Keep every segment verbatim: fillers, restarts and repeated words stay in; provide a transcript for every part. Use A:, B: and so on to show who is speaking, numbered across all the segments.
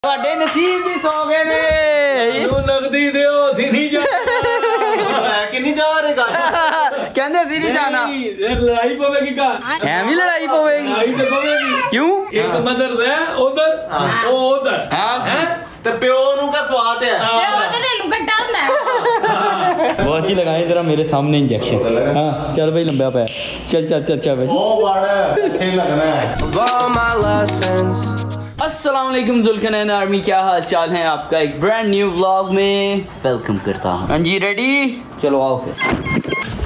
A: ਤੁਹਾਡੇ ਨਸੀਬ ਵੀ ਸੌ ਗਏ ਨੇ
B: ਤੂੰ ਨਗਦੀ ਦਿਓ ਅਸੀਂ ਨਹੀਂ ਜਾਣਾ ਕਿ ਨਹੀਂ ਜਾ ਰਹੇ ਗਾ
A: ਕਹਿੰਦੇ ਅਸੀਂ ਨਹੀਂ ਜਾਣਾ
B: ਲੜਾਈ ਪਵੇਗੀ ਕਾ
A: ਐਵੇਂ ਲੜਾਈ ਪਵੇਗੀ
B: ਲੜਾਈ ਤੇ ਪਵੇਗੀ
A: ਕਿਉਂ
B: ਇੱਕ ਮਦਰ ਹੈ ਉਧਰ ਉਹ ਉਧਰ ਹੈ ਤੇ ਪਿਓ ਨੂੰ ਕਾ ਸਵਾਦ ਹੈ
C: ਤੇ ਉਹਦੇ ਨੂੰ ਕੱਟਾ ਹੁੰਦਾ
A: बहुत ही लगाए जरा मेरे सामने इंजेक्शन हाँ चल भाई लंबा पे चल चल चल चल भाई
B: ओ बड़ा थे लगना है
A: अस्सलाम वालेकुम जुल्कनैन आर्मी क्या हाल चाल है आपका एक ब्रांड न्यू व्लॉग में वेलकम करता हूँ। हाँ जी रेडी चलो आओ फिर।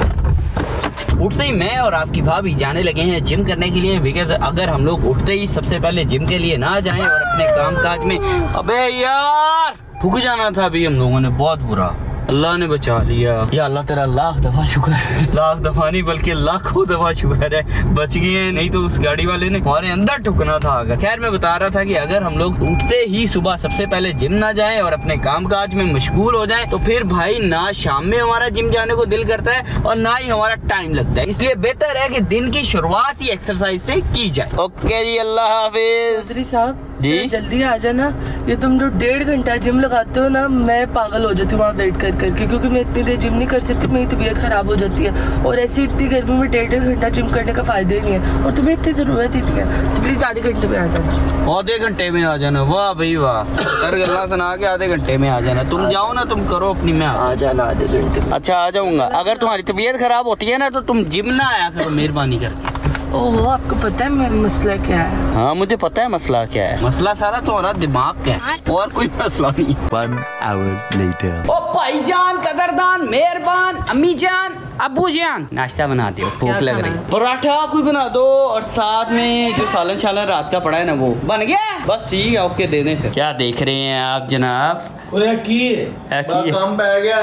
A: उठते ही मैं और आपकी भाभी जाने लगे हैं जिम करने के लिए बिकॉज अगर हम लोग उठते ही सबसे पहले जिम के लिए ना जाएं और अपने काम काज में अबे यार रुक जाना था अभी हम लोगों ने बहुत बुरा अल्लाह ने बचा लिया या अल्लाह तेरा लाख दफा शुक्र है लाख दफा नहीं बल्कि लाखों दफा शुक्र है बच गए नहीं तो उस गाड़ी वाले ने हमारे अंदर ठुकना था। अगर खैर मैं बता रहा था कि अगर हम लोग उठते ही सुबह सबसे पहले जिम ना जाएं और अपने काम काज में मशगूल हो जाएं तो फिर भाई ना शाम में हमारा जिम जाने को दिल करता है और ना ही हमारा टाइम लगता है। इसलिए बेहतर है कि दिन की शुरुआत ही एक्सरसाइज से की जाए। ओके जी अल्लाह हाफिज
D: साहब
A: जी
D: जल्दी आ जाना। ये तुम जो डेढ़ घंटा जिम लगाते हो ना मैं पागल हो जाती हूँ वहाँ वेट कर करके क्योंकि मैं इतनी देर जिम नहीं कर सकती, मेरी तबीयत खराब हो जाती है और ऐसी इतनी गर्मी में डेढ़ डेढ़ घंटा जिम करने का फायदा ही नहीं है और तुम्हें इतनी ज़रूरत ही नहीं है तो प्लीज़ आधे घंटे में आ जाना।
A: आधे घंटे में आ जाना वाह भाई वाह कर गल्ला सुना के आधे घंटे में आ जाना। तुम जाओ ना तुम करो अपनी मैं
D: आ जाना आधे घंटे।
A: अच्छा आ जाऊंगा। अगर तुम्हारी तबीयत खराब होती है ना तो तुम जिम ना आया करो मेहरबानी करके।
D: ओहो आपको पता है मेरा मसला क्या है?
A: हाँ मुझे पता है मसला क्या है। मसला सारा तुम्हारा दिमाग का है और कोई मसला नहीं।
E: One hour later.
A: ओ भाईजान कदरदान मेहरबान अम्मी जान अबू जान नाश्ता बना दो भूख लग रही है। पराठा कोई बना दो और साथ में जो सालन शालन रात का पड़ा है ना वो बन गया बस ठीक है ओके दे दें। क्या देख रहे हैं आप जनाब?
B: की
E: कम पै गया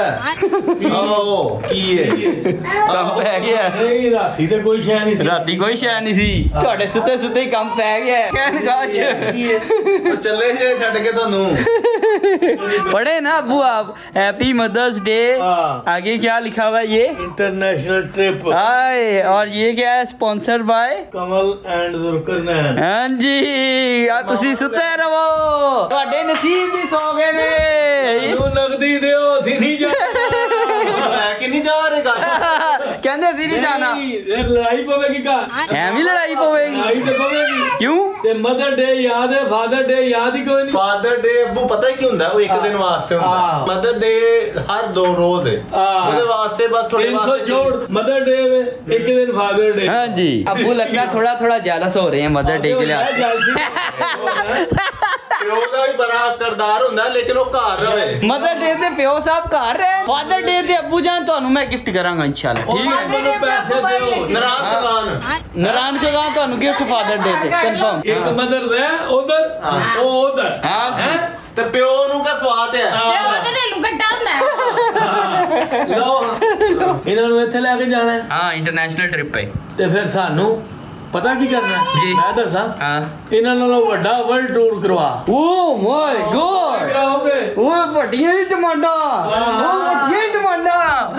A: कम पै गया
B: नहीं राती ते कोई शय नहीं
A: राती कोई शय नहीं सी ਤੁਹਾਡੇ ਸੁੱਤੇ ਸੁੱਤੇ ਹੀ ਕੰਮ ਪੈ ਗਿਆ ਕਹਿਣ ਕਾਸ਼
E: चले जे छड़ के थानू
A: पढ़े ना अबू आप हैप्पी मदर्स डे आगे क्या लिखा हुआ है ये
B: इंटरनेशनल ट्रिप
A: हाय और ये क्या है sponsored by
B: Kamal and Zulqarnain.
A: हाँ जी यार तुसी सुते रहो ਤੁਹਾਡੇ नसीब भी सौ गए ने
B: तू नगदी दियो ਅਸੀਂ नहीं जाना
E: कि नहीं जा रहे गा
A: कहंदे ਅਸੀਂ नहीं जाना
B: लड़ाई पवेगी का
A: ਐਵੇਂ ਲੜਾਈ ਪਵੇਗੀ
B: लड़ाई ते पवेगी
A: क्यों
B: ते मदर डे याद है फादर डे याद ही कोई नहीं।
E: फादर डे अब्बू पता है क्यों ਹੁੰਦਾ ਉਹ ਇੱਕ ਦਿਨ ਵਾਸਤੇ ਹੁੰਦਾ मदर डे हर दो रोज है ਉਹਦੇ ਵਾਸਤੇ बस थोड़े
B: तीन सौ छोड़ मदर डे में एक दिन फादर डे।
A: हाँ जी अबू लगता थोड़ा थोड़ा जेलस हो रहे हैं मदर डे के लिए।
E: ਪਿਓ ਦਾ ਵੀ ਬੜਾ ਕਰਦਾਰ ਹੁੰਦਾ ਲੇਕਿਨ ਉਹ ਘਰ ਰਵੇ।
A: मदर डे ਤੇ ਪਿਓ ਸਾਹਿਬ ਘਰ ਰਹੇ ਫਾਦਰ ਡੇ ਤੇ ਅੱਬੂ ਜਾਨ ਤੁਹਾਨੂੰ ਮੈਂ ਗਿਫਟ ਕਰਾਂਗਾ ਇਨਸ਼ਾਅੱਲਾ ਠੀਕ ਹੈ।
B: ਮੈਨੂੰ ਪੈਸੇ ਦਿਓ
E: ਨਰਾਨ ਦੁਕਾਨ
A: नारायण जगह ਤੁਹਾਨੂੰ ਗਿਫਟ ਫਾਦਰ ਡੇ ਤੇ ਕੰਫਰਮ।
B: ਇੱਕ ਮਦਰ ਹੈ ਉਧਰ ਉਹ ਉਧਰ
A: ਹਾਂ
E: ਤੇ ਪਿਓ ਨੂੰ ਕਾ ਸਵਾਦ ਹੈ
C: ਤੇ ਉਹਦੇ ਨੂੰ ਕੱਟਾ ਹੁੰਦਾ
B: ਲਓ ਇਹਨਾਂ ਨੂੰ ਇੱਥੇ ਲੈ ਕੇ ਜਾਣਾ ਹੈ
A: ਹਾਂ ਇੰਟਰਨੈਸ਼ਨਲ ਟ੍ਰਿਪ ਹੈ
B: ਤੇ ਫਿਰ ਸਾਨੂੰ ਪਤਾ ਕੀ ਕਰਨਾ
A: ਜੀ
B: ਮੈਂ ਦੱਸਾਂ
A: ਹਾਂ
B: ਇਹਨਾਂ ਨਾਲੋਂ ਵੱਡਾ ਵਰਲਡ ਟੂਰ ਕਰਵਾ।
A: ਓ ਮਾਈ ਗॉड
B: ਕਰਾਓਗੇ
A: ਓਏ ਵੱਡੀਆਂ ਹੀ ਡਿਮਾਂਡਾਂ ਓ ਵੱਡੀਆਂ ਹੀ ਡਿਮਾਂਡਾਂ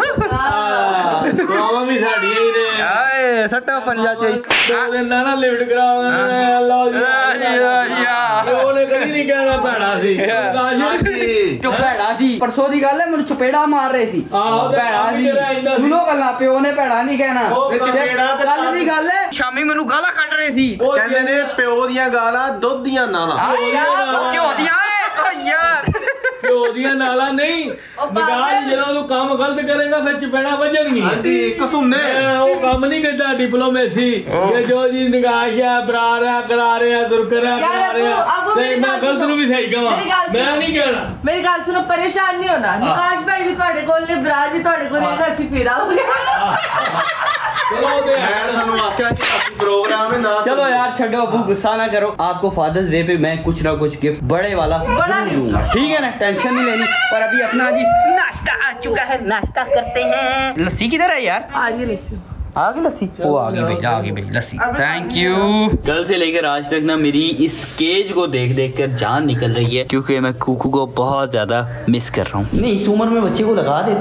B: ਕਰਾਵਾ ਵੀ ਸਾਡੀਆਂ ਹੀ ਨੇ
A: ਆਏ ਸੱਟਾ ਪੰਜਾ ਚ
B: ਦੋ ਦਿਨ ਨਾ ਨਾ ਲਿਫਟ ਕਰਾਵਾਂਗੇ ਅੱਲਾਹ ਜੀ ਉਹਨੇ ਕਦੀ ਨਹੀਂ ਕਹਿਣਾ ਭੈਣਾ ਸੀ
A: ਤੂੰ ਭੈੜਾ ਸੀ ਪਰਸੋਂ ਦੀ ਗੱਲ ਹੈ ਮੈਨੂੰ ਚਪੇੜਾ ਮਾਰ ਰਹੇ ਸੀ
B: ਆਹੋ
A: ਭੈੜਾ ਸੀ ਸੁਣੋ ਗੱਲਾਂ ਪਿਓ ਨੇ ਭੈੜਾ ਨਹੀਂ ਕਹਿਣਾ
E: ਚਪੇੜਾ ਤੇ
A: ਕੱਲ ਦੀ ਗੱਲ ਹੈ ਸ਼ਾਮੀ ਮੈਨੂੰ ਗਾਲਾਂ ਕੱਢ ਰਹੇ ਸੀ
E: ਕਹਿੰਦੇ ਨੇ ਪਿਓ ਦੀਆਂ ਗਾਲਾਂ ਦੁੱਧ ਦੀਆਂ ਨਾਲਾਂ
A: ਕਿਉਂ ਦੀਆਂ ਓ ਯਾਰ
B: ਪਿਓ ਦੀਆਂ ਨਾਲਾਂ ਨਹੀਂ ਨਿਗਾਹ ਜਦੋਂ ਤੂੰ ਕੰਮ ਗਲਤ ਕਰੇਗਾ ਫਿਰ ਚਪੇੜਾ ਵੱਜਣਗੀਆਂ।
E: ਹਾਂਜੀ ਕਸੂਨੇ
B: ਉਹ ਕੰਮ ਨਹੀਂ ਕਰਦਾ ਡਿਪਲੋਮੇਸੀ ਕਿ ਜੋ ਜੀ ਨਿਗਾਹ ਕਿਆ ਬਰਾ ਰਿਹਾ ਕਰਾ ਰਿਹਾ ਦੁਰਕਰ ਰਿਹਾ ਕਰਾ ਰਿਹਾ ਤੇ ਮੈਂ ਗਲਤ ਨੂੰ ਵੀ ਸਹੀ ਕਹਾਂ ਮੈਂ ਨਹੀਂ ਕਹਿਣਾ।
D: मेरी गल सुनो परेशान नहीं होना निकाश भाई भी ਤੁਹਾਡੇ ਕੋਲ ਨੇ ਬਰਾਰ ਵੀ ਤੁਹਾਡੇ ਕੋਲ ਨੇ ਅਸੀਂ ਫੇਰਾ ਹੋ ਗਿਆ।
B: ਚਲੋ ਤੇ
E: ਮੈਂ ਤੁਹਾਨੂੰ ਆਖਿਆ ਕਿ ਆਪਣਾ ਪ੍ਰੋਗਰਾਮ ਹੈ ਨਾ
A: चलो यार छोड़ो अबू गुस्सा ना करो आपको फादर्स डे पे मैं कुछ ना कुछ गिफ्ट बड़े वाला
D: बड़ा
A: जरूर दूंगा ठीक है ना टेंशन नहीं लेनी। और अभी अपना जी नाश्ता आ चुका है नाश्ता करते हैं। लस्सी किधर है यार
D: आ गई लिस्सी
A: आ गई लस्सी वो आ गई भाई आ गई भाई लस्सी थैंक यू। कल से लेकर आज तक ना मेरी इस केज को देख देख कर जान निकल रही है क्योंकि मैं कुकू को बहुत ज्यादा मिस कर रहा हूँ। नहीं इस उम्र में बच्चे को लगा देते हैं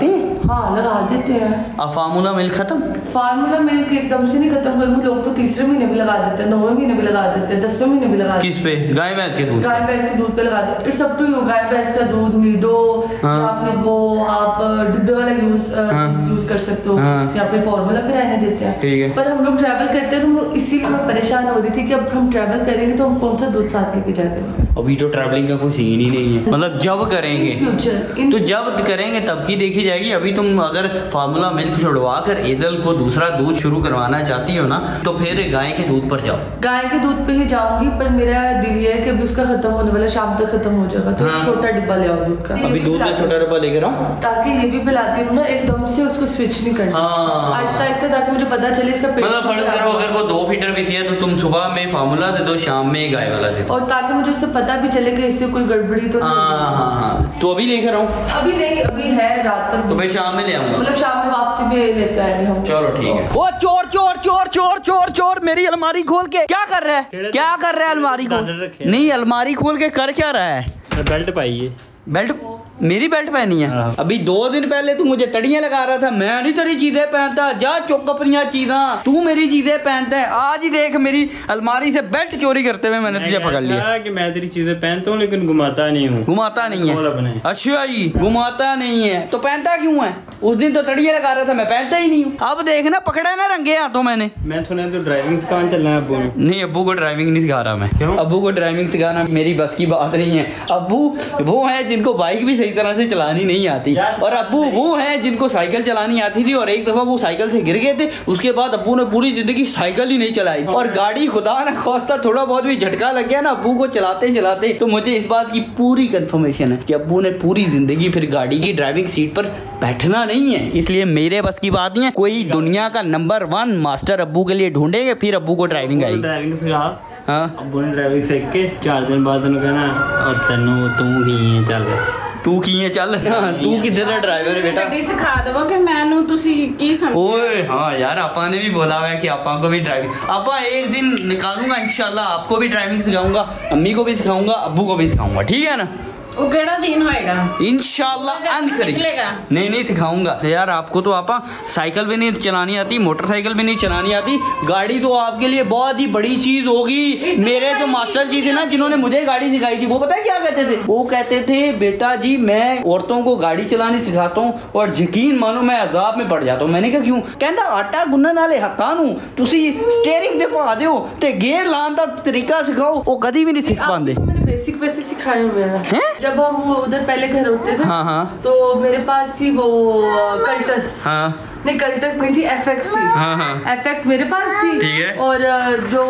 D: हाँ लगा देते हैं।
A: अब फार्मूला मिल्क खत्म?
D: फार्मूला मिल्क एकदम से नहीं खत्म करूंगी, लोग तो तीसरे महीने भी लगा देते हैं, नौवें महीने भी लगा देते हैं, दसवें महीने भी लगा देते हैं।
A: किस पे? गाय भैंस के दूध?
D: गाय भैंस के दूध पे लगा दो। It's up to you. गाय भैंस का दूध नीडो, आप वो आप डिब्बे वाला यूज यूज कर सकते हो, या फिर फार्मूला पे रहने देते हैं।
A: ठीक है।
D: पर हम लोग ट्रैवल करते हैं तो इसीलिए मैं परेशान हो रही थी कि अब हम ट्रैवल करेंगे तो हम कौन सा दूध साथ लेके जाएंगे।
A: अभी तो ट्रैवलिंग का कोई सीन ही नहीं है, मतलब जब करेंगे
D: फ्यूचर
A: तो जब करेंगे तब की देखी जाएगी। अभी तुम अगर फार्मूला मिल्क छुड़वा कर ईदल को दूसरा दूध शुरू करवाना चाहती हो ना, तो फिर गाय के दूध पर जाओ।
D: गाय के दूध पे ही जाऊंगी, पर मेरा दिल ये है कि अभी उसका खत्म होने वाला, शाम तक खत्म हो जाएगा, तो
A: हाँ।
D: छोटा डिब्बा ले आओ दूध का।
A: अभी दूध का छोटा डिब्बा लेकर आओ,
D: ताकि ये भी पिलाती हूँ ना, एकदम से उसको स्विच नहीं करना,
A: हाँ।
D: आहिस्ता आहिस्ता, ताकि मुझे पता चले इसका पेट।
A: मतलब फर्ज करो अगर वो दो फीटर पीती है तो तुम सुबह में फार्मूला दे दो, शाम में गाय वाला दे दो,
D: और ताकि मुझे उससे पता भी चले कि इससे कोई गड़बड़ी तो नहीं।
A: हाँ हाँ हाँ। तो अभी लेकर आओ।
D: अभी नहीं, अभी है रात तक,
A: तो फिर शाम में ले आऊंगा,
D: मतलब शाम में वापसी में लेते आएंगे हम।
A: चलो ठीक है। वो चोर चोर चोर चोर चोर चोर मेरी अलमारी खोल के क्या कर रहा है? क्या कर रहा है अलमारी खोल? नहीं अलमारी खोल के कर क्या रहा है?
B: बेल्ट पाई है।
A: बेल्ट? मेरी बेल्ट पहनी है? अभी दो दिन पहले तू मुझे तड़ियां लगा रहा था, मैं नहीं तेरी चीजें पहनता, जा चुक अपनी चीजा, तू मेरी चीजें पहनता है। आज ही देख मेरी अलमारी से बेल्ट चोरी करते हुए मैंने तुझे पकड़ लिया।
B: कि मैं तेरी चीजें पहनता हूँ लेकिन घुमाता नहीं हूँ।
A: घुमाता नहीं है? अच्छा जी, घुमाता नहीं है तो पहनता क्यों है? उस दिन तो तड़ियां लगा रहा था, मैं पहनता ही नहीं हूँ। अब देखना पकड़ा ना रंगे हाथों मैंने।
B: मैं सुना तो ड्राइविंग सिखाने चलना है अब्बू।
A: नहीं अब्बू को ड्राइविंग नहीं सिखा रहा मैं।
B: क्यों?
A: अब्बू को ड्राइविंग सिखाना मेरी बस की बात नहीं है। अब्बू वो है जिनको बाइक भी सही तरह से चलानी नहीं आती, और अब्बू वो है जिनको साइकिल चलानी आती थी, और एक दफा वो साइकिल से गिर गए थे, उसके बाद अब्बू ने पूरी जिंदगी साइकिल ही नहीं चलाई, और गाड़ी खुदा ना खास्ता थोड़ा बहुत भी झटका लग गया ना अब्बू को चलाते चलाते, तो मुझे इस बात की पूरी कंफर्मेशन है कि अब्बू ने पूरी जिंदगी फिर गाड़ी की ड्राइविंग सीट पर बैठना नहीं है। इसलिए मेरे बस की बात नहीं है, कोई दुनिया का नंबर वन मास्टर अब्बू के लिए ढूंढेंगे, फिर अब्बू को ड्राइविंग आएगी।
B: ड्राइविंग सिखा।
A: हाँ
B: अब्बू ने ड्राइविंग सीख के चार दिन बाद तेन कहना और तेनू तू की चल
A: तू की है चल। हाँ, तू किधर ड्राइवर है बेटा?
C: ਗੱਡੀ ਸਿਖਾ ਦੇਵੋ ਕਿ ਮੈਨੂੰ ਤੁਸੀਂ ਕੀ ਸਮਝ।
A: ओए हाँ यार आपा ने भी बोला हुआ है कि आपा को भी ड्राइविंग, आपा एक दिन निकालूंगा इंशाल्लाह, आपको भी ड्राइविंग सिखाऊंगा, अम्मी को भी सिखाऊंगा, अब्बू को भी सिखाऊंगा, ठीक है ना?
C: ਉਹ ਕਿਹੜਾ ਦਿਨ ਹੋਏਗਾ?
A: इंशाल्लाह अंत करेंगे। नहीं नहीं सिखाऊंगा यार आपको। तो आपा साइकिल भी नहीं चलानी आती, मोटरसाइकिल भी नहीं चलानी आती, गाड़ी तो आपके लिए बहुत ही बड़ी चीज होगी। मेरे जो मास्टर जी थे ना जिन्होंने मुझे गाड़ी सिखाई थी, वो पता है क्या कहते थे? वो कहते थे बेटा जी मैं औरतों को गाड़ी चलानी सिखाता हूँ और यकीन मानो मैं अजाब में पड़ जाता हूँ। मैंने कहा क्यों? कहता आटा गुन्नन वाले हक्का नू तुसी स्टीयरिंग ते पा दियो ते गेयर लाने दा तरीका सिखाओ, वो कभी भी नहीं सीख पाते।
D: मैंने बेसिक वैसे सिखाए हुए हैं। जब हम उधर पहले घर होते थे, हाँ हाँ, तो मेरे पास थी वो कल्टस, हाँ नहीं कल्टस नहीं थी, एफएक्स थी, हाँ हाँ, एफएक्स मेरे पास थी, ठीक है। और जो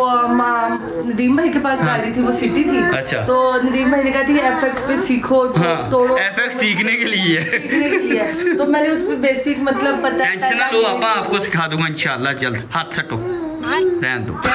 D: नदीम भाई के पास हाँ, गाड़ी थी वो सिटी थी। अच्छा। तो नदीम भाई ने कहा थी एफएक्स पे सीखो, हाँ, तोड़ो। एफएक्स सीखने के लिए सीखने के लिए तो मैंने उसमें बेसिक मतलब पता है। टेंशन ना लो आपा, आपको सिखा दूंगा इंशाल्लाह जल्द। हाथ सटो, रहने दो।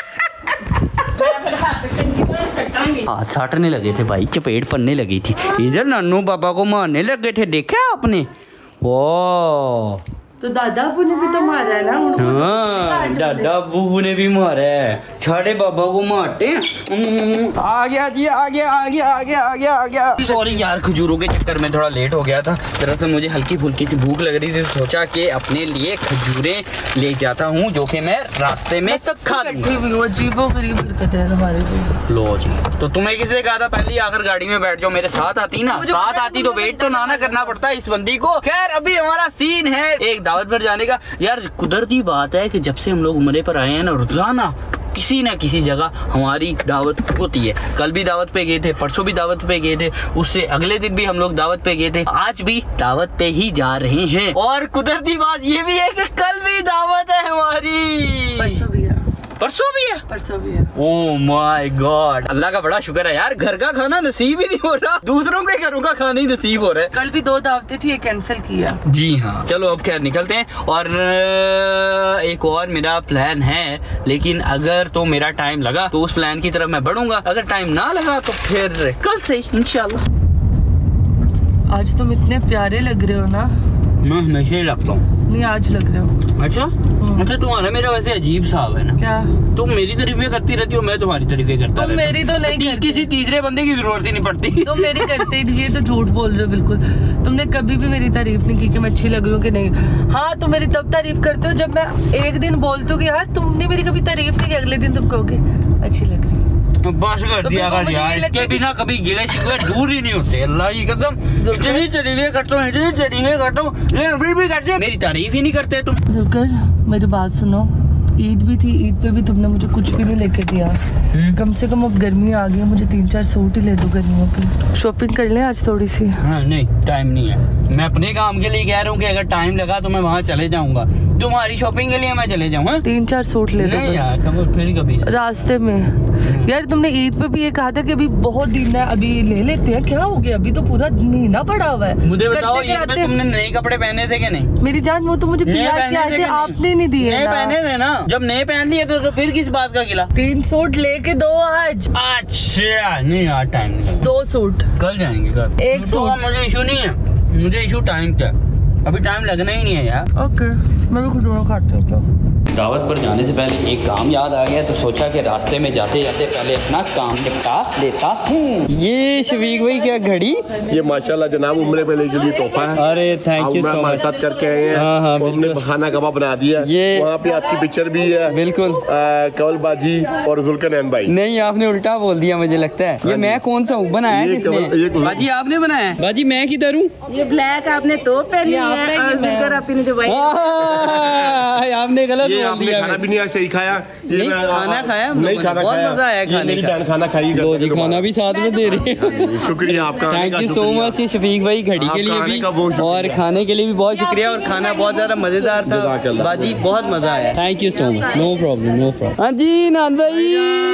D: हाथ साटने लगे थे भाई, चपेट पड़ने लगी थी, इधर नन्नू पापा को मारने लगे थे, देखा आपने? वो तो दादा अबू ने भी तो मारा है ना। हाँ दादा अबू ने भी मारा है, छाड़े बाबा को मारते हैं। आ गया जी, आ गया आ गया आ गया आ गया आ गया। सॉरी यार खजूरों के चक्कर में थोड़ा लेट हो गया था। दरअसल मुझे हल्की फुल्की सी भूख लग रही थी, सोचा कि अपने लिए खजूरें ले जाता हूँ जो कि मैं रास्ते में खा लो जी। तो तुम्हें किसने कहा था पहले आकर गाड़ी में बैठ जाओ, मेरे साथ आती ना, साथ आती तो वेट तो ना ना करना पड़ता इस बंदी को। खैर अभी हमारा सीन है एक दावत पर जाने का। यार कुदरती बात है कि जब से हम लोग उम्रे पर आए हैं ना, रोजाना किसी ना किसी जगह हमारी दावत होती है। कल भी दावत पे गए थे, परसों भी दावत पे गए थे, उससे अगले दिन भी हम लोग दावत पे गए थे, आज भी दावत पे ही जा रहे हैं। और कुदरती बात ये भी है कि कल भी दावत है हमारी, परसों भी है, परसों भी है, परसों भी है। ओह माय गॉड, अल्लाह का बड़ा शुक्र है यार, घर का खाना नसीब ही नहीं हो रहा, दूसरों के घरों का खाना ही नसीब हो रहा है। कल भी दो दावतें थी, एक कैंसिल किया।
A: जी हाँ चलो अब खैर निकलते हैं। और एक और मेरा प्लान है, लेकिन अगर तो मेरा टाइम लगा तो उस प्लान की तरफ मैं बढ़ूंगा, अगर टाइम ना लगा तो फिर कल से इंशाल्लाह।
D: आज तुम इतने प्यारे लग रहे हो ना,
A: मैं हमेशा ही लगता हूँ।
D: नहीं आज लग रहे हो।
A: अच्छा अच्छा, तुम्हारा मेरा वैसे अजीब साहब है ना।
D: क्या
A: तुम मेरी तारीफें करती रहती हो, मैं तुम्हारी तारीफें करता
D: तुम मेरी तो नहीं करती।
A: किसी तीसरे बंदे की जरूरत ही नहीं पड़ती।
D: तुम मेरी करते ही नहीं, ये तो झूठ बोल रहे हो बिल्कुल। तुमने कभी भी मेरी तारीफ नहीं की कि मैं अच्छी लग रही हूँ कि नहीं। हाँ तुम मेरी तब तारीफ करते हो जब मैं एक दिन बोलती हूँ कि यार तुमने मेरी कभी तारीफ नहीं की, अगले दिन तुम कहोगे अच्छी लग रही है।
A: बस कर दिया कर यार, इसके बिना कभी गिले शिकवे दूर ही नहीं होते। अल्लाह की कसम, इतनी तारीफें करता हूँ, इतनी तारीफें करता हूँ, लेकिन फिर भी करते मेरी तारीफ ही नहीं करते तुम।
D: जुल्कर मेरी बात सुनो, ईद भी थी, ईद पे भी तुमने मुझे कुछ भी नहीं लेके दिया। कम से कम अब गर्मी आ गई है, मुझे तीन चार सूट ही ले दो गर्मियों की। शॉपिंग कर लें आज थोड़ी सी।
A: हाँ नहीं टाइम नहीं है, मैं अपने काम के लिए कह रहा हूँ कि अगर टाइम लगा तो मैं वहाँ चले जाऊंगा, तुम्हारी शॉपिंग के लिए मैं चले जाऊँ।
D: तीन चार सूट ले दो
A: यार, कब फिर कभी
D: रास्ते में। यार तुमने ईद पे भी ये कहा था कि अभी बहुत दिन है, अभी ले लेते हैं। क्या हो गया, अभी तो पूरा महीना पड़ा हुआ है।
A: मुझे बताओ ईद पे तुमने नए कपड़े पहने थे कि नहीं?
D: मेरी जान वो तो मुझे प्यार किया थे, आपने नहीं दिए।
A: नए पहने थे ना, जब नए पहन लिए तो, तो फिर किस बात का गिला?
D: तीन सूट लेके दो आज।
A: अच्छा नहीं यार टाइम नहीं,
D: दो सूट
A: कल जाएंगे कल।
D: एक सूट
A: मुझे इशू नहीं है, मुझे इशू टाइम का, अभी टाइम लगना ही नहीं है यार।
D: ओके मैं भी खुद खाते हूँ क्या।
A: दावत पर जाने से पहले एक काम याद आ गया, तो सोचा कि रास्ते में जाते जाते पहले अपना काम निपटा लेता हूँ। ये शफीक भाई क्या घड़ी?
F: ये माशाल्लाह जनाब उम्रे पहले के लिए तोहफा है।
A: अरे थैंक यू सो
F: हमारे
A: मच।
F: साथ करके आए हैं।
A: हाँ, हाँ,
F: और हमने खाना कबाब बना दिया।
A: ये
F: वहाँ पे आपकी पिक्चर भी है।
A: बिल्कुल
F: कवल बाजी और जुल्करनैन भाई।
A: नहीं आपने उल्टा बोल दिया मुझे लगता है। ये मैं कौन सा हूँ, बनाया
F: ये
A: किसने?
F: कवल- ये कवल-
A: बाजी आपने बनाया? बाजी मैं किधर हूँ?
C: ये ब्लैक आपने तो पहनी है और जुल्कर आपी ने जो व्हाइट।
A: आपने गलत
F: ये
A: बोल
F: आपने
A: दिया।
F: खाना भी नहीं सही खाया। ये
A: नहीं,
F: मैं-
A: खाना खाया हम
F: नहीं
A: लोगों ने,
F: खाना
A: बहुत
F: खाया।
A: मजा आया
F: ये
A: खाने
F: मेरी
A: का।
F: बहन खाना खाई
A: लो जी खाना भी साथ में दे रही है।
F: शुक्रिया आपका।
A: Thank you so much Shafiq भाई, घड़ी के लिए
F: आपका आने
A: भी
F: का बहुत शुक्रिया।
A: और खाने के लिए भी बहुत शुक्रिया। और खाना बहुत ज्यादा मजेदार था
F: जज़ाकल्लाह।
A: बाजी, बहुत मजा आया। Thank you so much, no problem no problem. हाँ जी नान भाई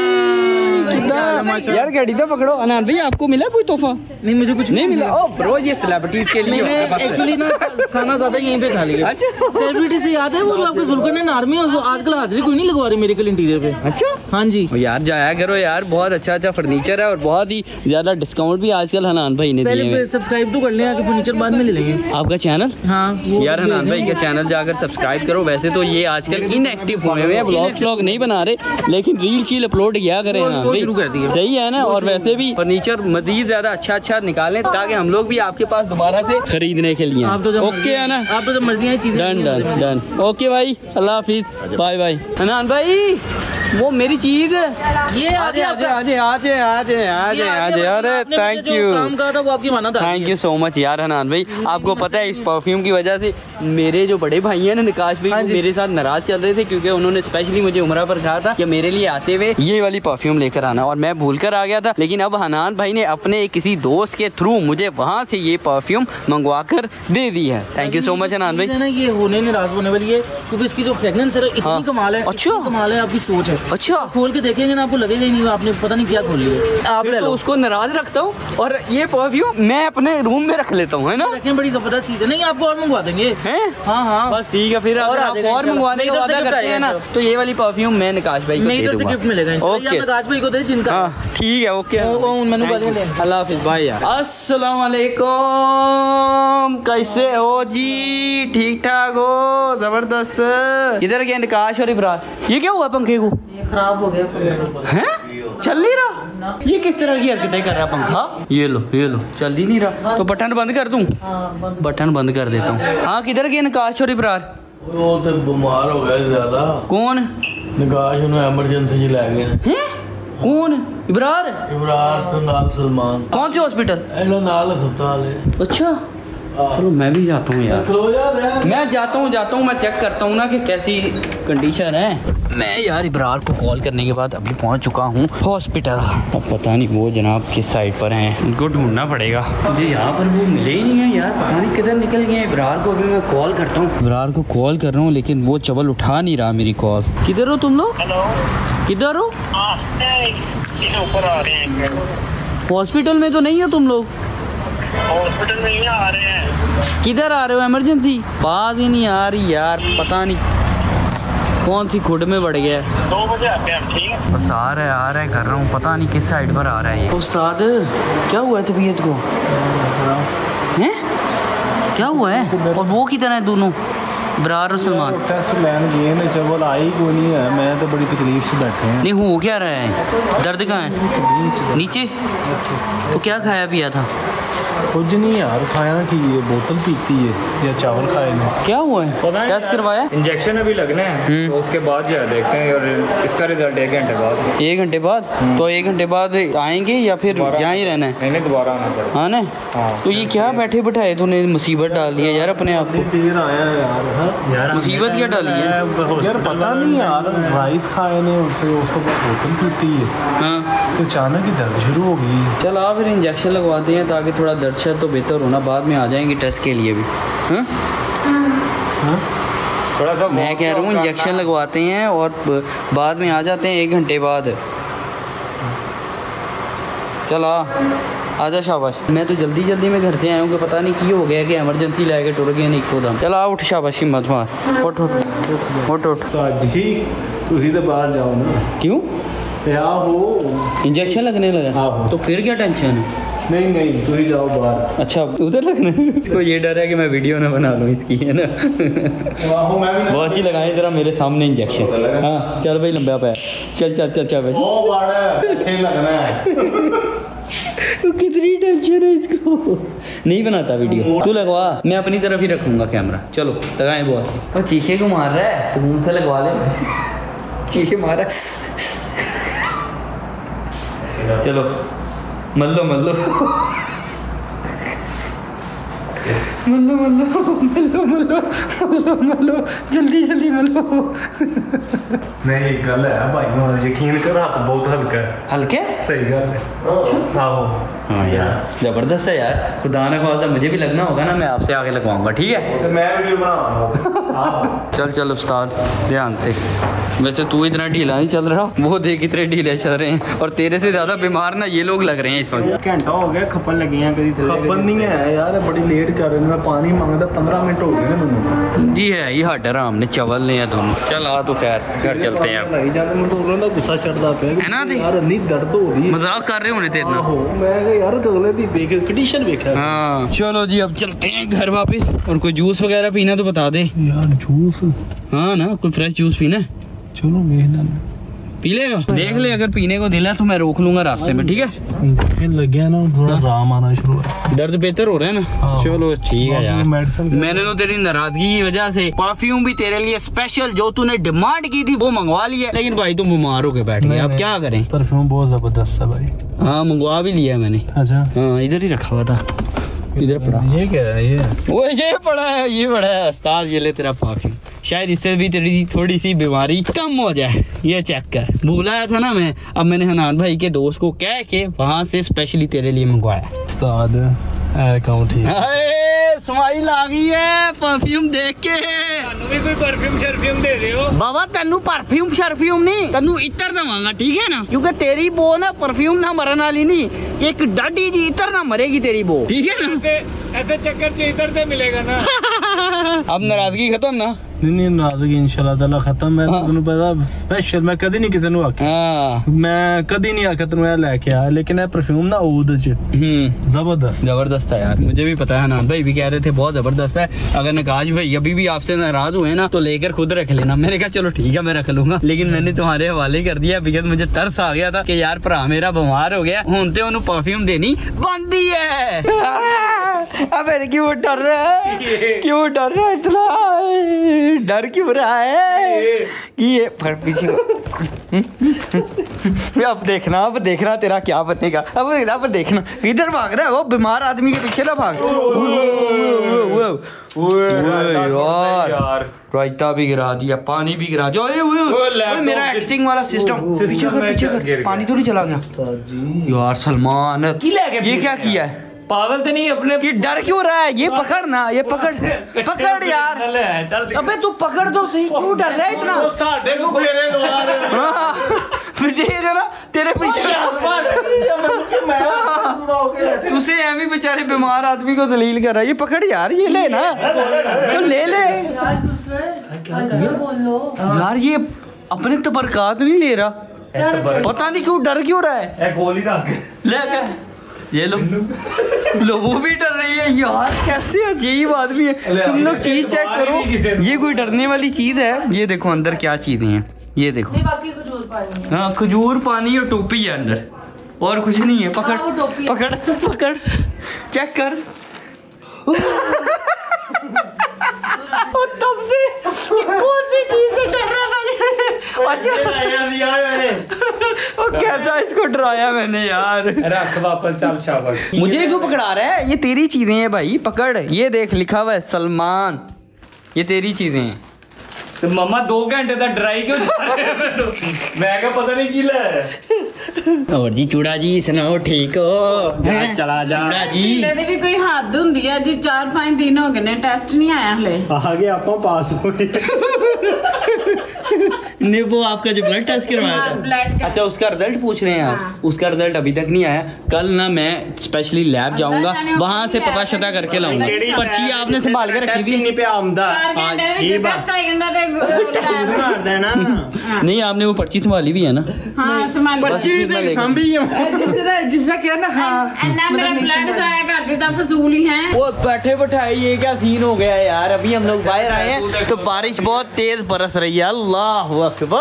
A: कितना यार घड़ी तो पकड़ो। अनान भाई आपको मिला कोई तोहफा?
G: नहीं मुझे कुछ
A: नहीं मिला। ओ ब्रो ये सेलिब्रिटीज के लिए
G: मैंने
A: होता है बस।
G: एक्चुअली ना खाना ज्यादा यहीं पे खा लिया।
A: अच्छा
G: सेलिब्रिटी से याद है वो जो आपके जुल्करनैन आर्मी है, आजकल हाजिरी कोई नहीं लगवा रही मेडिकल इंटीरियर पे।
A: अच्छा
G: हाँ जी
A: यार जाया करो यार, बहुत अच्छा अच्छा फर्नीचर है और बहुत ही ज्यादा डिस्काउंट भी आजकल हनान भाई ने दिए हैं।
G: पहले सब्सक्राइब तो कर लें, आके फर्नीचर बाद में ले लेंगे।
A: आपका चैनल?
G: हाँ वो
A: यार हनान भाई के चैनल जाकर सब्सक्राइब करो। वैसे तो ये आजकल इनएक्टिव हुए हुए हैं, ब्लॉग व्लॉग नहीं बना रहे, लेकिन रील शील अपलोड किया करें।
G: वो-
A: हाँ
G: वो
A: भाई,
G: शुरू कर दिया।
A: सही है ना। और वैसे भी फर्नीचर मजीद ज्यादा अच्छा अच्छा निकालें ताकि हम लोग भी आपके पास दोबारा से खरीदने के लिए।
G: आप तो जब
A: ओके है ना,
G: आप तो जब मर्जी आई चीजें
A: डन डन डन। ओके भाई अल्लाह हाफिज, बाय बाय। हनान भाई वो मेरी चीज
G: ये
A: आजे
G: आगे
A: आजे आजे आजे आजे आजे आजे। अरे थैंक यू,
G: काम कहा था वो आपकी माना था।
A: थैंक यू सो मच यार हनान भाई। आपको पता है इस परफ्यूम की वजह से मेरे जो बड़े भाई हैं ना निकाश भाई, वो मेरे साथ नाराज चल रहे थे क्योंकि उन्होंने स्पेशली मुझे उमरा पर कहा था कि मेरे लिए आते हुए ये वाली परफ्यूम लेकर आना, और मैं भूल कर आ गया था। लेकिन अब हनान भाई ने अपने किसी दोस्त के थ्रू मुझे वहाँ से ये परफ्यूम मंगवा कर दे दी है। Thank you so much Hanan भाई।
G: ना ये होने नाराज होने वाली है क्योंकि इसकी जो फ्रेगनेंस है इतनी कमाल है।
A: अच्छा
G: कमाल है, आपकी सोच है।
A: अच्छा
G: खोल के देखेंगे ना आपको लगेगा ही नहीं आपने पता नहीं क्या खोल लिया। आप ले
A: तो
G: लो
A: उसको नाराज रखता हूँ और ये परफ्यूम मैं अपने रूम में रख लेता हूँ, है ना।
G: रखें, बड़ी जबरदस्त चीज है। नहीं आपको और मंगवा देंगे।
A: हैं?
G: हाँ हाँ
A: बस ठीक है फिर।
G: और
A: अगर
G: आ
A: आप
G: जाएगा
A: और
G: इंशाल्लाह।
A: मंगवाने का
G: नहीं, इधर से
A: वादा
G: गिफ्ट
A: करते हैं ना
G: आएगा
A: तो ये वाली परफ्यूम मैं निकाश भाई को
G: नहीं
A: दे
G: इधर से
A: दूंगा।
G: गिफ्ट मिलेगा इंशाल्लाह।
A: ओके।
G: या नगाश भाई को दे जिनका।
A: हाँ ठीक है ओके।
G: ओ, ओ, मैंने गालियाँ दे।
A: अल्लाह हाफिज भाई यार। अस्सलाम वालेकुम, कैसे हो जी? ठीक ठाक हो? जबरदस्त। किधर गया निकाश और इब्रार? ये क्या हुआ पंखे को?
G: खराब हो गया।
A: हैं? चल नहीं रहा? ये किस तरह की हरकतें कर रहा पंखा? ये लो ये लो, चल ही नहीं रहा। तो बटन बंद कर दूं? बटन बंद कर देता हूँ। हाँ किधर गए निकाश और इब्रार?
B: वो तो बीमार हो गया ज्यादा।
A: कौन?
B: निकाश उन्हें एमरजेंसी च लै गए ने।
A: हैं? कौन? इब्रार?
B: इमरान तो नाल सलमान
A: कौन से हॉस्पिटल?
B: इन्हों नाल अस्पताल है।
A: अच्छा चलो मैं भी जाता हूँ यार।
B: खलो यार
A: मैं जाता हूँ जाता हूँ मैं चेक करता हूँ ना कि कैसी कंडीशन है। मैं यार इब्रार को कॉल करने के बाद अभी पहुँच चुका हूँ हॉस्पिटल। अब पता नहीं वो जनाब किस साइड पर हैं, उनको ढूंढना पड़ेगा। मुझे यहाँ पर वो मिले ही नहीं है यार, पता नहीं किधर निकल गए। इब्रार को अभी मैं कॉल करता हूँ। इब्रार को कॉल कर रहा हूँ लेकिन वो चवल उठा नहीं रहा मेरी कॉल। किधर हो तुम लोग? किधर हो?
H: ऊपर आ रहे हैं।
A: हॉस्पिटल में तो नहीं हो तुम लोग?
H: हॉस्पिटल में ही आ रहे हैं।
A: किधर आ रहे हो? इमरजेंसी बात ही नहीं आ रही यार, पता नहीं कौन सी खुड में बढ़ गया।
H: दो बजे आते हैं हम, ठीक है?
A: बस आ रहा है आ रहा है कर रहा हूँ, पता नहीं किस साइड पर आ रहा है ये। उस्ताद क्या हुआ है तबीयत को? हैं? क्या हुआ है? और वो की तरह है दोनों, बरार और सलमान।
B: टेस्ट लैन गए ने चवल आई कोई नहीं है, मैं तो बड़ी तकलीफ से बैठे हैं।
A: नहीं हो क्या रहा है? दर्द कहाँ है? नीचे? वो क्या खाया पिया था?
B: कुछ नहीं यार, खाया कि ये बोतल पीती है या चावल खाए ने।
A: क्या हुआ है? टेस्ट करवाया?
I: इंजेक्शन अभी लगना है तो उसके बाद जो है देखते हैं, और इसका रिजल्ट एक घंटे बाद।
A: एक घंटे बाद? तो एक घंटे बाद आएंगे या फिर यहाँ ही रहना है?
I: नहीं, दोबारा आना पड़ेगा।
A: हाँ ना? तो ये क्या बैठे बैठाए तूने मुसीबत डाल दी है यार अपने आप को।
B: देर आया यार, यार
A: मुसीबत क्या डाली है
B: यार? पता नहीं यार, राइस खाए ने फिर उसके बाद बोतल पीती है।
A: हाँ,
B: तो अचानक ही दर्द शुरू हो गई।
A: चल आ फिर इंजेक्शन लगवाते हैं ताकि थोड़ा दर्द शायद तो बेहतर होना, बाद में आ जाएंगे टेस्ट के लिए भी। हाँ
I: थोड़ा सा
A: मैं कह रहा हूँ इंजेक्शन लगवाते हैं और बाद में आ जाते हैं एक घंटे बाद। चल आ आजा, शाबाश। मैं तो जल्दी जल्दी में घर से आया हूँ कि पता नहीं की हो गया कि एमरजेंसी लेके टुर गए नहीं को दम। चल आ उठ, शाबाश, हिम्मत मार, उठ उठ उठ उठ।
B: जी तुसी तो बाहर जाओ ना।
A: क्यों?
B: हो
A: इंजेक्शन लगने लगा तो फिर क्या टेंशन है?
B: नहीं नहीं तुम ही जाओ बाहर।
A: अच्छा उधर लगना है? इसको ये डर है कि मैं वीडियो ना बना लूँ इसकी, है ना? बहुत ही लगाए जरा मेरे सामने इंजेक्शन। हाँ चल भाई, लंबा पैर, चल चल चल चल भाई।
B: लगना है।
A: तो कितनी टेंशन है इसको। नहीं बनाता वीडियो, तू लगवा, मैं अपनी तरफ ही रखूंगा कैमरा। चलो लगाए बहुत से। और चीखे को मार रहा है, सुकून से लगवा ले। चीखे मार रहा है। चलो मल्लो मल्लो मल्लो मल्लो मल्लो मल्लो मल्लो मल्लो जल्दी जल्दी मल्लो।
B: नहीं एक गल है भाई, यकीन कर, हाथ बहुत हल्का है।
A: हल्के?
B: सही गल है। आहो
A: हाँ यार जबरदस्त है यार। खुदा ना खासा मुझे भी लगना होगा ना, मैं आपसे आगे लगवाऊंगा, ठीक है?
B: तो मैं वीडियो बनाऊंगा।
A: चल चल उस्ताद ध्यान से। वैसे तू इतना ढीला नहीं चल रहा, वो देख कितने ढीले चल रहे हैं, और तेरे से ज्यादा बीमार ना ये लोग लग रहे हैं इस वक्त।
B: घंटा हो गया खपन लगी हैं, कभी खपन नहीं है यार, बड़ी लेट कर रहे हैं। मैं पानी मांगता पंद्रह मिनट हो गए ना
A: जी है ये हट रहा, हमने चवल ने है दोनों। चल आ तो खैर घर चलते हैं अब।
B: गुस्सा चढ़ता पे
A: है ना दी?
B: यार नहीं दर्द हो रही,
A: मजाक कर रहे होने तेरे ना।
B: मैं यार अगले दी कंडीशन देखा।
A: हाँ चलो जी अब चलते हैं घर वापस। और कोई जूस वगैरह पीना तो बता दे
B: यार। जूस?
A: हाँ ना, कोई फ्रेश जूस पीना है?
B: चलो मेहना
A: पी लेगा, देख ले, अगर पीने को दिला तो मैं रोक लूंगा रास्ते में, ठीक है?
B: लग गया ना, थोड़ा आराम आना शुरू है,
A: दर्द बेहतर हो रहा है ना? चलो ठीक है यार। मैंने तो तेरी नाराजगी की वजह से परफ्यूम भी तेरे लिए स्पेशल जो तूने डिमांड की थी वो मंगवा लिया, लेकिन भाई तुम बीमार होके बैठ गए, अब क्या करें?
B: परफ्यूम बहुत जबरदस्त है भाई।
A: हाँ मंगवा भी लिया मैंने।
B: अच्छा
A: हाँ इधर ही रखा हुआ था, इधर पड़ा।
B: ये क्या है? ये
A: वो ये पड़ा है, ये पड़ा है उस्ताद, ये ले तेरा परफ्यूम, शायद इससे भी तेरी थोड़ी सी बीमारी कम हो जाए। ये चेक कर, भूलाया था ना मैं, अब मैंने हनान भाई के दोस्त को कह के वहाँ से स्पेशली तेरे लिए मंगवाया।
B: उस्ताद अकाउंट ही
A: स्माइल आ गई है परफ्यूम देख के।
I: भी कोई परफ्यूम शर्फ्यूम दे दे हो
A: बाबा, तेनू परफ्यूम शर्फ्यूम नहीं, तेनू इतर दवांगा, ठीक है ना? क्योंकि तेरी बो ना परफ्यूम ना मरन वाली नहीं, एक डाडी जी इतर ना मरेगी तेरी बो, ठीक है ना?
I: ऐसे चक्कर से इतर से मिलेगा ना।
A: अब नाराजगी खत्म ना?
B: नहीं नहीं नाराजगी इंशाल्लाह ताला खत्म। मैं तुझे पता स्पेशल मैं कदी नहीं किसी ने आख्या, मैं कदी नहीं आख्या तेन लेके आया, लेकिन ये परफ्यूम ना ओद च जबरदस्त
A: जबरदस्त है यार, मुझे भी पता है ना, भाई भी कह रहे थे बहुत जबरदस्त है। अगर नकाश भाई अभी भी आपसे नाराज हुए ना तो लेकर खुद रख लेना। मैंने कहा चलो ठीक है मैं रख लूंगा, लेकिन मैंने तुम्हारे हवाले कर दिया बिकॉज मुझे तरस आ गया था कि यार भरा मेरा बीमार हो गया, होते उन्हें परफ्यूम देनी बनती है। अबे क्यों डर रहा है, क्यों डर रहा है इतना, डर क्यों रहा है कि ये फट पीछे अब देखना, अब देखना तेरा क्या बनेगा, अब अब देखना इधर भाग रहा है, वो बीमार आदमी के पीछे ना भाग। यार रायता भी गिरा दिया, पानी भी गिरा दिया, मेरा एक्टिंग वाला सिस्टम पीछे कर पीछे कर, पानी तो नहीं चला गया यार। सलमान ये क्या किया है,
I: पागल तो नहीं अपने
A: कि डर क्यों रहा है? ये पकड़ ना, ये पकड़ पकड़ यार, अबे तू पकड़ तो सही, क्यों डर रहा है इतना?
B: साडे को फेरे लगा रहे
A: देख ना तेरे पीछे तुझे एमी बेचारे बीमार आदमी को दलील कर रहा है। ये पकड़ यार, ये ले ना, तो ले ले यार, ये अपने तबरकात नहीं ले रहा, पता नहीं क्यों डर क्यों रहा है।
I: गोली रख
A: ले ये लो लो वो भी डर रही है यार कैसे अजीब आदमी है। तुम लोग चीज चेक करो, ये कोई डरने वाली चीज है? ये देखो अंदर क्या चीजें हैं, ये देखो। हाँ खजूर पानी और टोपी है अंदर, और कुछ नहीं है। पकड़ पकड़ पकड़ चेक कर। और तब से कौन सी चीज से डर रहा था ये? अच्छा वो कैसा इसको डराया मैंने यार।
I: रख वापस, चल शाबाश।
A: मुझे क्यों पकड़ा रहा है? ये तेरी चीजें हैं भाई, पकड़। ये देख लिखा हुआ है सलमान, ये तेरी चीजें हैं।
I: तो मम्मा दो घंटे तक ड्राई क्यों जा रहे हैं? मैं तो मैं क्या पता नहीं किला है।
A: और जी चूड़ा जी सुनाओ ठीक हो? चला जा जी।
C: ਇਹਦੇ ਵੀ ਕੋਈ ਹੱਦ ਹੁੰਦੀ ਹੈ ਜੀ। चार पाँच दिन हो गए ने, टेस्ट नहीं आया हले।
E: आगे आपको पास हो गए।
A: ने वो आपका जो ब्लड टेस्ट करवाया था, अच्छा उसका रिजल्ट पूछ रहे हैं आप? उसका रिजल्ट अभी तक नहीं आया। कल ना मैं स्पेशली लैब जाऊंगा, वहाँ से पता शता करके लाऊंगा। पर्ची आपने संभाल के रखी भी नहीं पे आमदा। नहीं आपने वो पर्ची संभाली भी है ना?
C: हाँ संभाली।
D: जिसरा क्या ना, हाँ
C: मेरा ब्लड जाया कर देता, फजूल ही है।
A: वो बैठे बैठाए ये क्या सीन हो गया यार। अभी हम लोग बाहर आए हैं तो बारिश बहुत तेज बरस रही है। अल्लाह अकबर।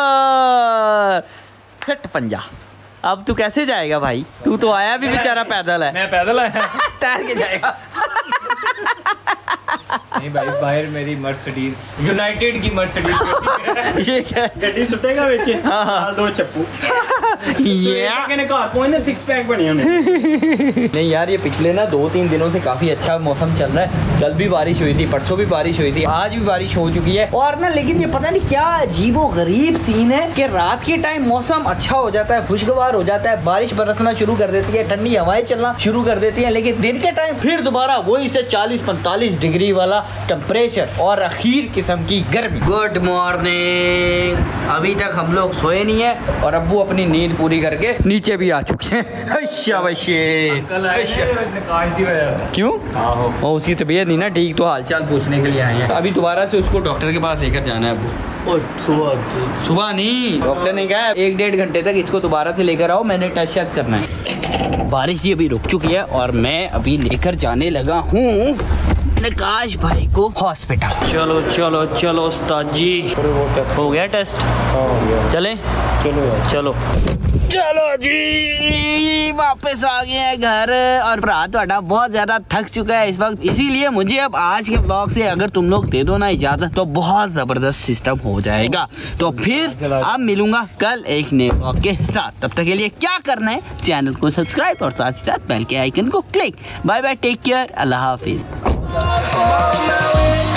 A: सट पंजा। अब तू कैसे जाएगा भाई? तू तो आया भी बेचारा पैदल है।
I: मैं पैदल आया,
A: तैर के जाएगा।
I: नहीं भाई, बाहर मेरी मर्सिडीज, यूनाइटेड की मर्सिडीज।
A: ये क्या
E: गड्डी सुटेगा बेचे।
A: हाँ हाँ
E: दो चप्पू
A: ये
E: सिक्स पैक बनी।
A: नहीं यार, ये पिछले ना दो तीन दिनों से काफी अच्छा मौसम चल रहा है। कल भी बारिश हुई थी, परसों भी बारिश हुई थी, आज भी बारिश हो चुकी है। और ना लेकिन ये पता नहीं क्या अजीबो गरीब सीन है कि रात के टाइम मौसम अच्छा हो जाता है, खुशगवार हो जाता है, बारिश बरसना शुरू कर देती है, ठंडी हवाएं चलना शुरू कर देती है। लेकिन दिन के टाइम फिर दोबारा वही से चालीस पैंतालीस डिग्री वाला टेम्परेचर और अखीर किस्म की गर्मी। Good morning. अभी तक हम लोग सोए नहीं है और अब्बू अपनी नींद पूरी करके नीचे भी आ चुके हैं। अच्छा क्यों? और उसकी तबीयत नहीं ना ठीक, तो हालचाल पूछने के लिए आए हैं। अभी दोबारा से उसको डॉक्टर के पास लेकर जाना है अब्बू।
B: और सुबह
A: सुबह नहीं, डॉक्टर ने कहा एक डेढ़ घंटे तक इसको दोबारा से लेकर आओ, मैंने टेस्ट शेस्ट करना है। बारिश जी अभी रुक चुकी है और मैं अभी लेकर जाने लगा हूँ नकाश भाई को हॉस्पिटल। चलो चलो चलो उस्ताद जी, हो गया टेस्ट? चले
I: चलो
A: चलो चलो जी, वापस आ गए हैं घर। और भरा थोड़ा बहुत ज्यादा थक चुका है इस वक्त, इसीलिए मुझे अब आज के ब्लॉग से अगर तुम लोग दे दो ना इजाजत तो बहुत जबरदस्त सिस्टम हो जाएगा। तो फिर अब मिलूंगा कल एक नए ब्लॉग के साथ। तब तक के लिए क्या करना है, चैनल को सब्सक्राइब और साथ ही साथ बेल के आइकन को click. Bye bye, take care, अल्लाह हाफिज।